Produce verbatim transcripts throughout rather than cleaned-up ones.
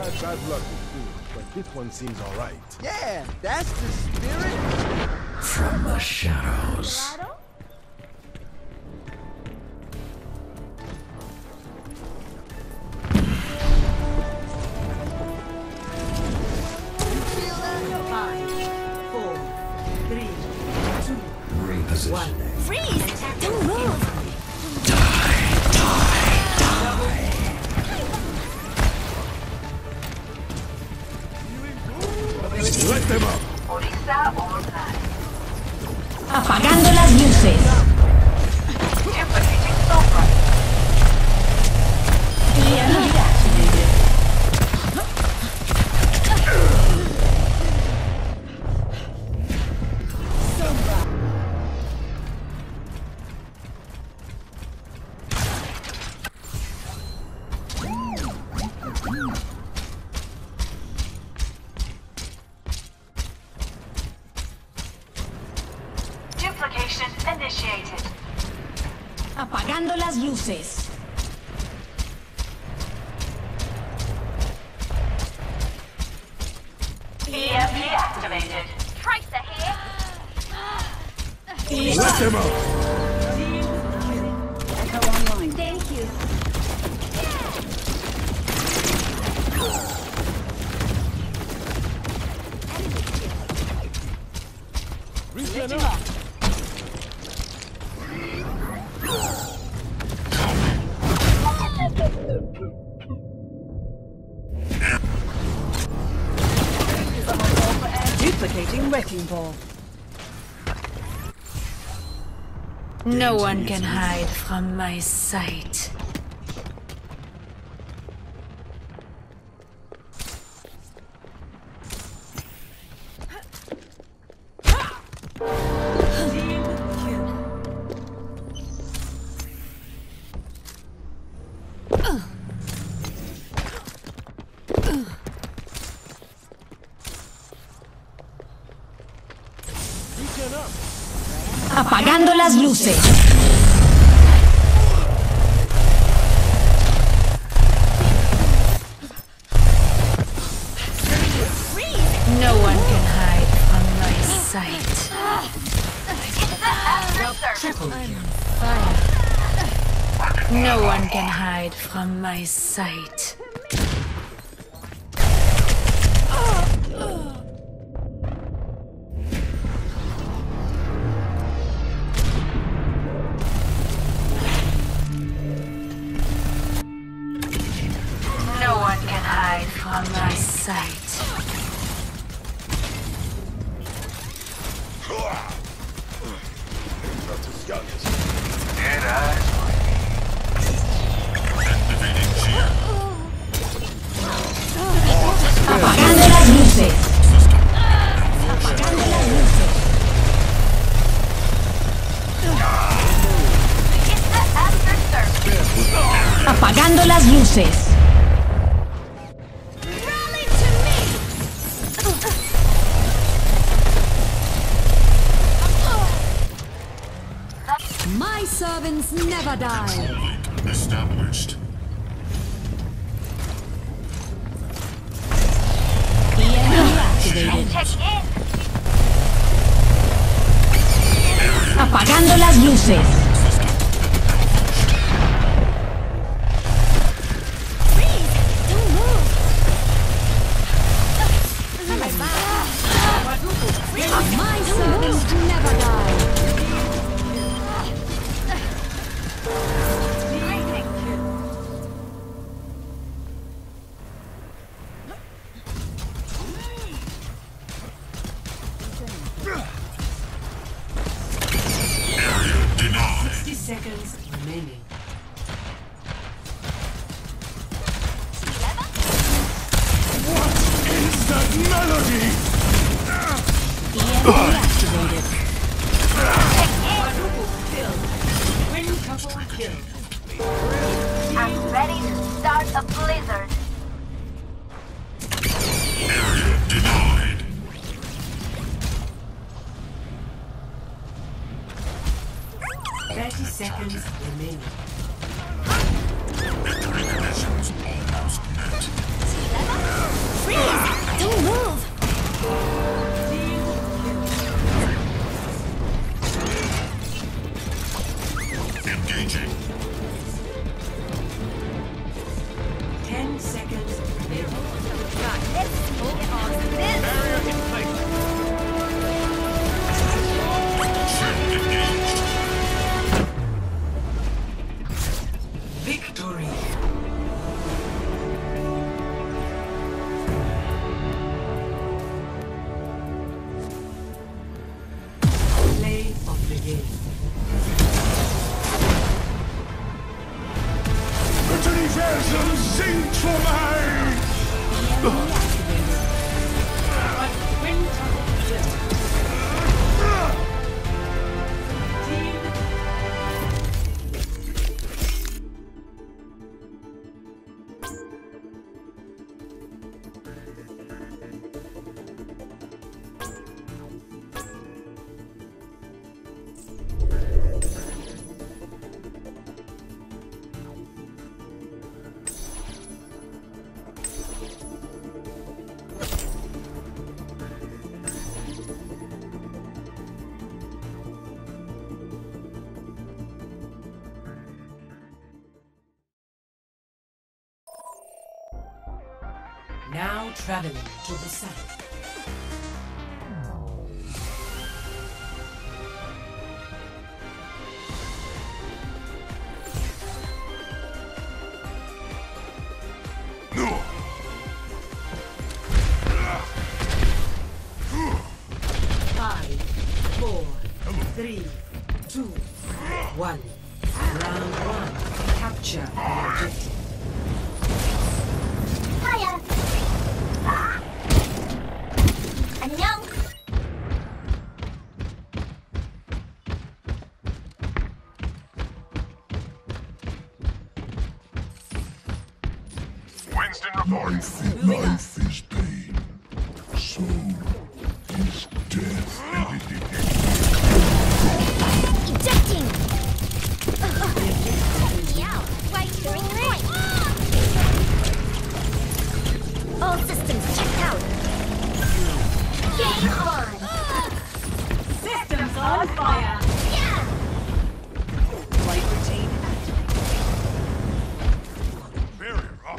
had bad luck with food, but this one seems alright. Yeah, that's the spirit. From the shadows. Repositioning. Freeze! Don't move! Die, die, die. Let them up! Apagando las luces. Duplication initiated. Apagando las luces. E M P activated. Tracer here. Let them up! Echo online. Thank you. Reaching up! Duplicating wrecking ball. No one can hide from my sight. Apagando las luces. No one can hide from my sight. Fire. No one can hide from my sight. No one can hide from my sight. Dead eyes. Activating shield. Apagando las luces. Apagando las luces. Apagando las luces. My servants never die. Link established. Activated. Apagando las luces. My servants never die. Denied. sixty seconds remaining. Is that melody? E M P activated. Win couple kill. I'm ready to start a blizzard. Area denied. thirty seconds remaining. Victory conditions almost met. Victory. Play of the game. Bitte die Versen singt vorbei! Win double kill. Team now traveling to the south. No! Five, four, three, two, one. Round one. Capture the objective. Hiya. 안녕. Winston reporting. Life is pain. So is death. Ejecting. Yeah, right during point. All systems checked out. Game on. Systems on fire. Yeah. Light routine Barrier up.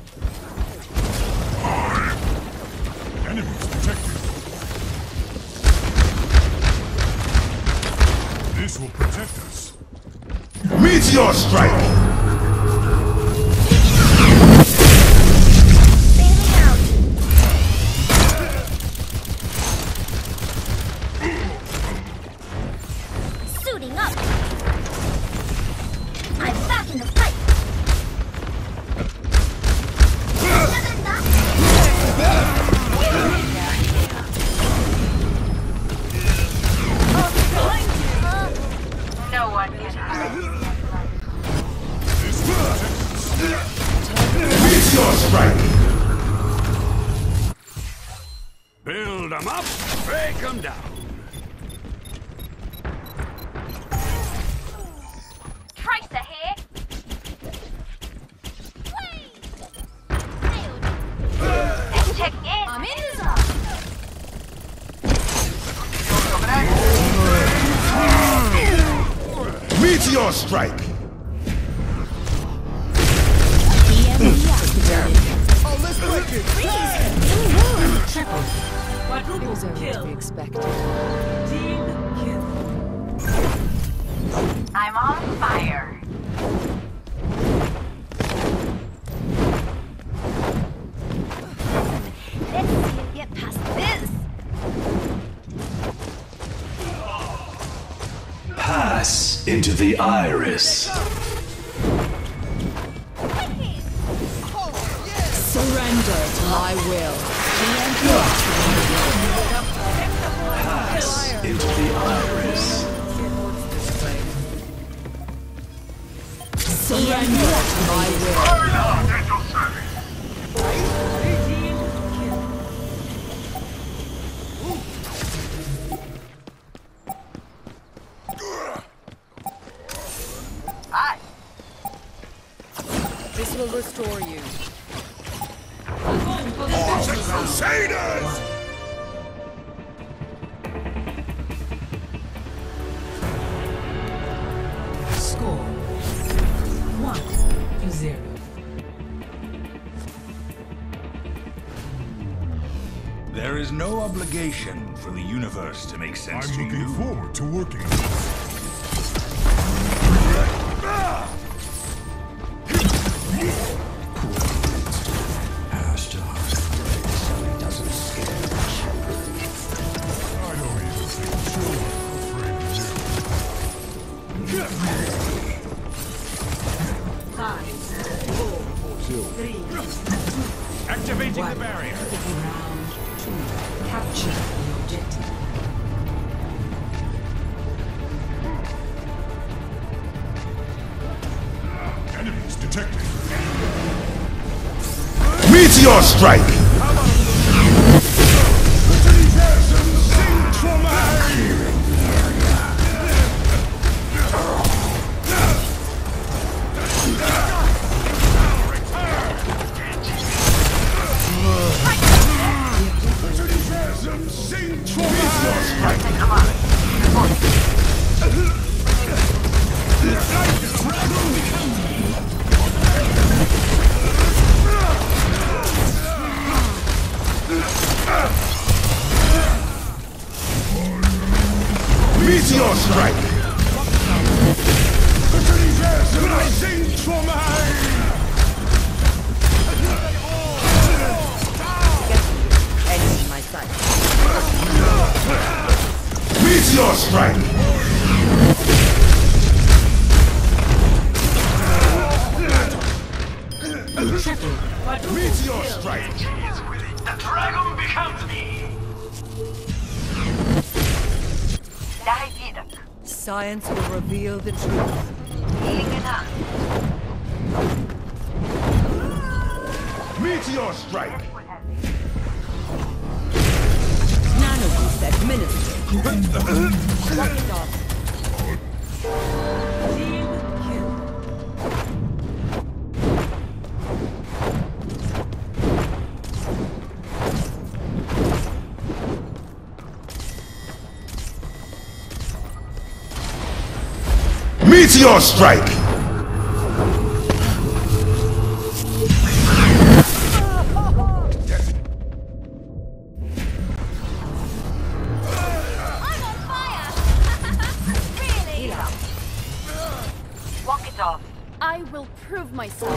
Enemies detected. This will protect us. Meteor strike! Bailing out. Suiting up. I'm back in the fight. No one can hide. This will protect us. Meteor strike! Build them up, break them down. Tracer here. Let's check in. I'm in the zone. Meteor strike! Oh, let's break it! triple. Quadruple kill. Team kill. I'm on fire. Let's see you get past this. Pass into the iris. Surrender to my will. Pass into the iris. Surrender to my will. Team kill. Hi. This will restore you. Crusaders! Score one to zero. There is no obligation for the universe to make sense I'm to looking you. forward to working. Three. Activating the barrier. Round two. Capture the objective. Enemies detected. Meteor strike! Meteor strike! Enemy in my sight. Meteor strike! Meteor strike! The dragon becomes me. Dahividak. Science will reveal the truth. Healing enough. Meteor strike! Nanoboost administered. Shut it off. Team kill. Meteor strike! I'm on fire! Really? Walk it off. I will prove myself.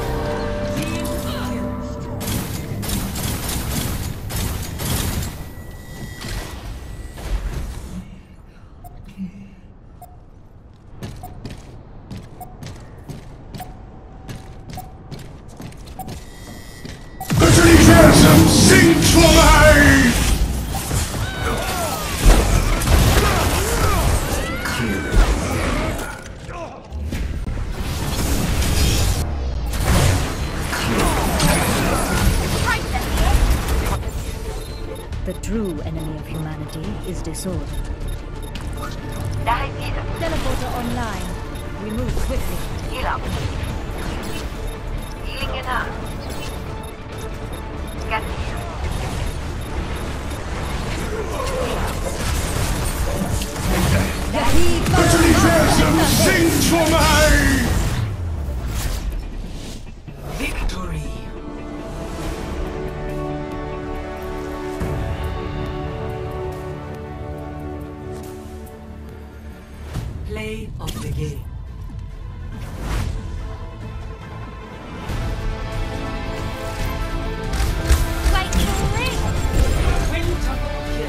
The universum sinks for life! The true enemy of humanity is disorder. Dahividak. Teleporter online. We move quickly. Heal up. Healing enough. Get here. The universum sinks for life! Victory. Play of the game. Wait for it! Quintuple kill.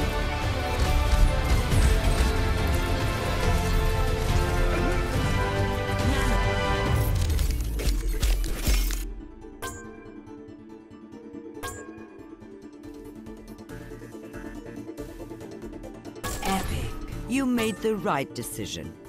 You made the right decision.